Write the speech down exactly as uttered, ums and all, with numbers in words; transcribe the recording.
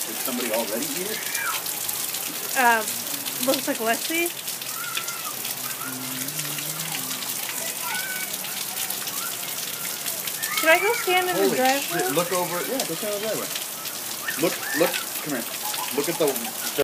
Did somebody already eat it? Um, looks like Leslie. Can I go stand in Holy the driveway? shit, look over, yeah, go stand in the driveway. Look, look, come here. Look at the...